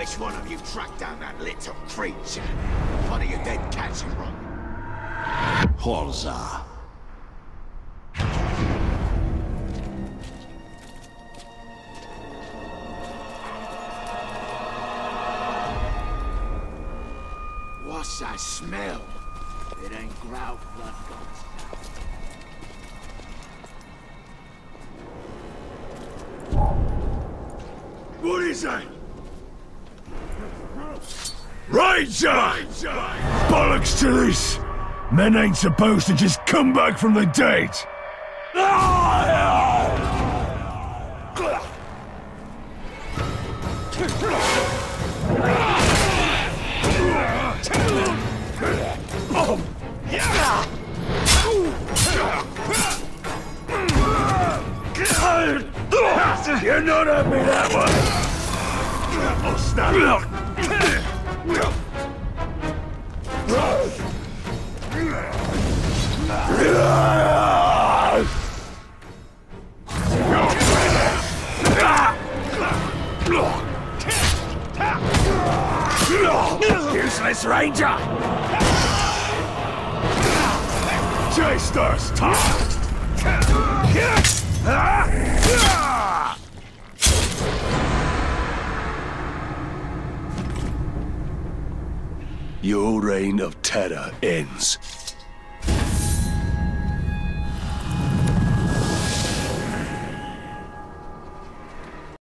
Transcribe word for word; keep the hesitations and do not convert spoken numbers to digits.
Which one of you tracked down that little creature? One of your dead cats you run. Horza. What's that smell? It ain't grout blood goats. What is that? Ranger! Bollocks to this! Men ain't supposed to just come back from the dead! You're not at me that one! Oh, snap! Useless Ranger! Chase us, Tom! Your reign of terror ends.